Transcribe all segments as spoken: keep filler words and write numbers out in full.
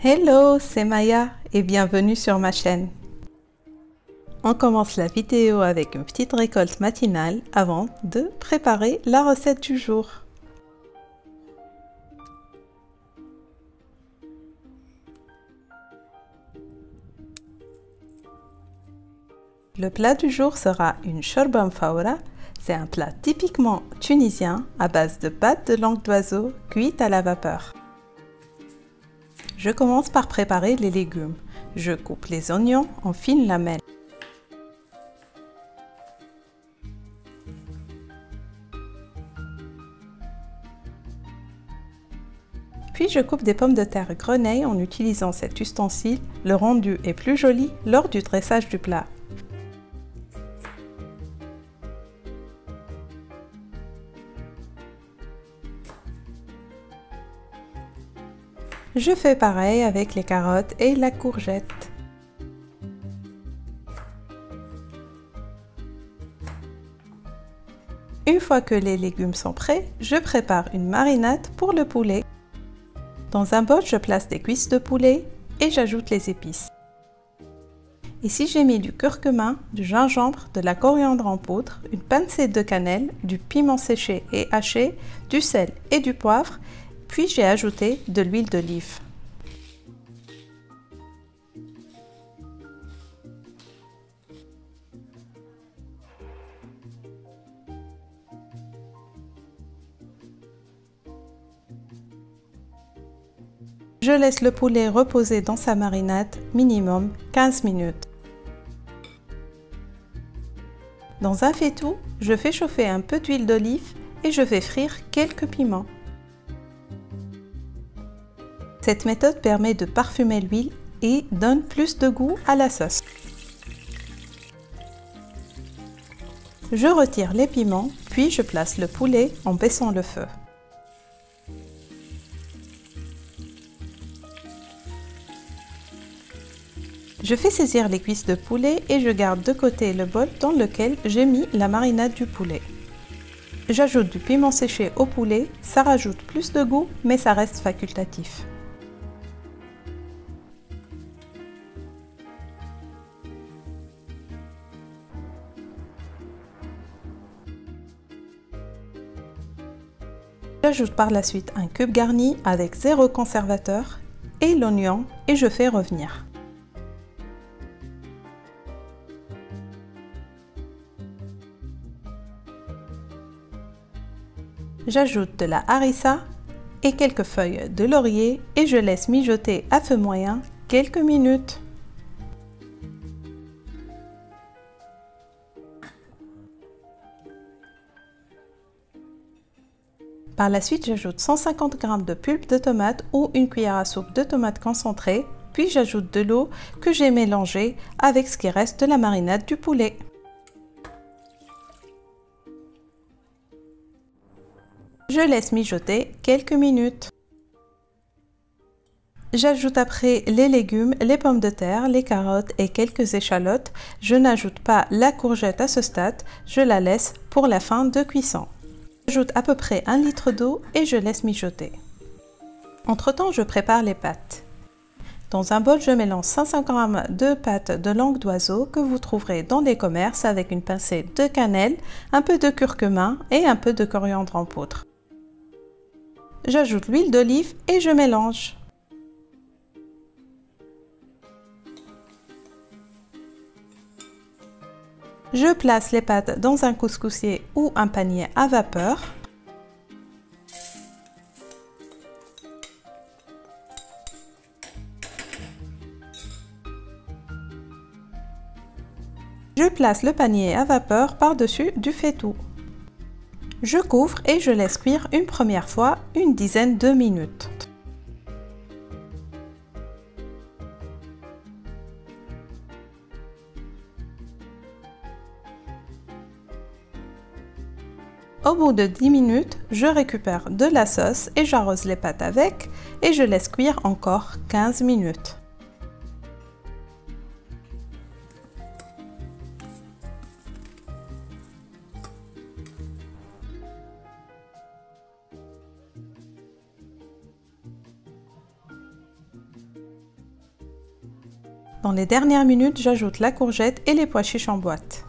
Hello, c'est Maya et bienvenue sur ma chaîne. On commence la vidéo avec une petite récolte matinale avant de préparer la recette du jour. Le plat du jour sera une shorba mfaoura. C'est un plat typiquement tunisien à base de pâte de langue d'oiseau cuite à la vapeur. Je commence par préparer les légumes. Je coupe les oignons en fines lamelles. Puis je coupe des pommes de terre grenaille en utilisant cet ustensile. Le rendu est plus joli lors du dressage du plat. Je fais pareil avec les carottes et la courgette. Une fois que les légumes sont prêts, je prépare une marinade pour le poulet. Dans un bol, je place des cuisses de poulet et j'ajoute les épices. Ici, j'ai mis du curcuma, du gingembre, de la coriandre en poudre, une pincée de cannelle, du piment séché et haché, du sel et du poivre. Puis j'ai ajouté de l'huile d'olive. Je laisse le poulet reposer dans sa marinade minimum quinze minutes. Dans un faitout, je fais chauffer un peu d'huile d'olive et je fais frire quelques piments. Cette méthode permet de parfumer l'huile et donne plus de goût à la sauce. Je retire les piments, puis je place le poulet en baissant le feu. Je fais saisir les cuisses de poulet et je garde de côté le bol dans lequel j'ai mis la marinade du poulet. J'ajoute du piment séché au poulet, ça rajoute plus de goût mais ça reste facultatif. J'ajoute par la suite un cube garni avec zéro conservateur et l'oignon et je fais revenir. J'ajoute de la harissa et quelques feuilles de laurier et je laisse mijoter à feu moyen quelques minutes. Par la suite, j'ajoute cent cinquante grammes de pulpe de tomate ou une cuillère à soupe de tomate concentrée, puis j'ajoute de l'eau que j'ai mélangée avec ce qui reste de la marinade du poulet. Je laisse mijoter quelques minutes. J'ajoute après les légumes, les pommes de terre, les carottes et quelques échalotes. Je n'ajoute pas la courgette à ce stade, je la laisse pour la fin de cuisson. J'ajoute à peu près un litre d'eau et je laisse mijoter. Entre-temps, je prépare les pâtes. Dans un bol, je mélange cinq cents grammes de pâte de langue d'oiseau que vous trouverez dans les commerces avec une pincée de cannelle, un peu de curcuma et un peu de coriandre en poudre. J'ajoute l'huile d'olive et je mélange. Je place les pâtes dans un couscoussier ou un panier à vapeur. Je place le panier à vapeur par-dessus du faitout. Je couvre et je laisse cuire une première fois une dizaine de minutes. Au bout de dix minutes, je récupère de la sauce et j'arrose les pâtes avec et je laisse cuire encore quinze minutes. Dans les dernières minutes, j'ajoute la courgette et les pois chiches en boîte.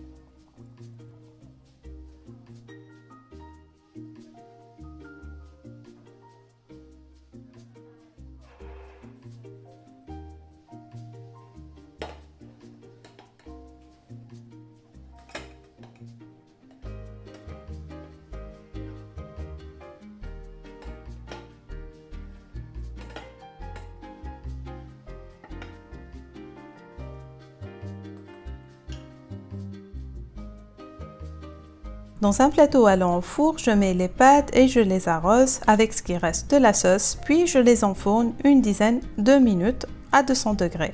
Dans un plateau allant au four, je mets les pâtes et je les arrose avec ce qui reste de la sauce, puis je les enfourne une dizaine de minutes à deux cents degrés.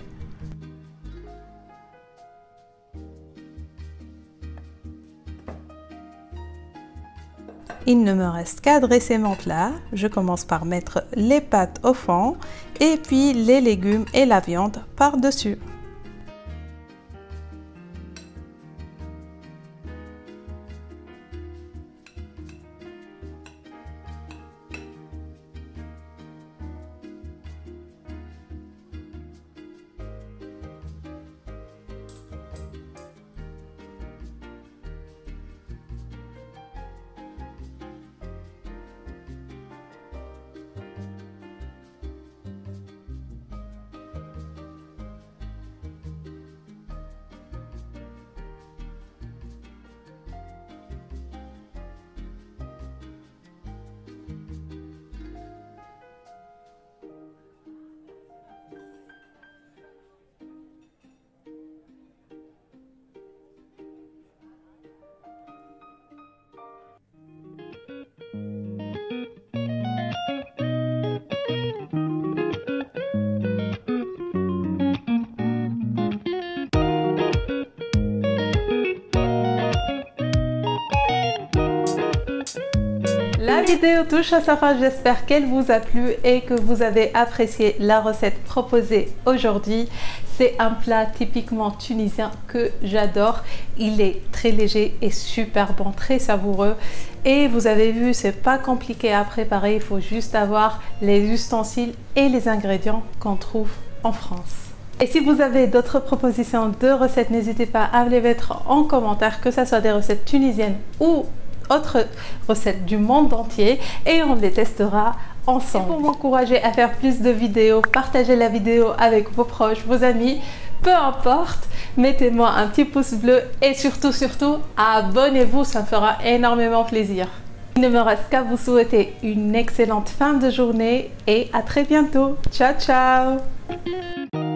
Il ne me reste qu'à dresser mon plat. Je commence par mettre les pâtes au fond et puis les légumes et la viande par-dessus. La vidéo touche à sa fin, j'espère qu'elle vous a plu et que vous avez apprécié la recette proposée aujourd'hui. C'est un plat typiquement tunisien que j'adore. Il est très léger et super bon, très savoureux. Et vous avez vu, c'est pas compliqué à préparer, il faut juste avoir les ustensiles et les ingrédients qu'on trouve en France. Et si vous avez d'autres propositions de recettes, n'hésitez pas à les mettre en commentaire, que ce soit des recettes tunisiennes ou autres recettes du monde entier, et on les testera ensemble. Et pour m'encourager à faire plus de vidéos, partagez la vidéo avec vos proches, vos amis, peu importe, mettez-moi un petit pouce bleu et surtout, surtout, abonnez-vous, ça me fera énormément plaisir. Il ne me reste qu'à vous souhaiter une excellente fin de journée et à très bientôt. Ciao, ciao!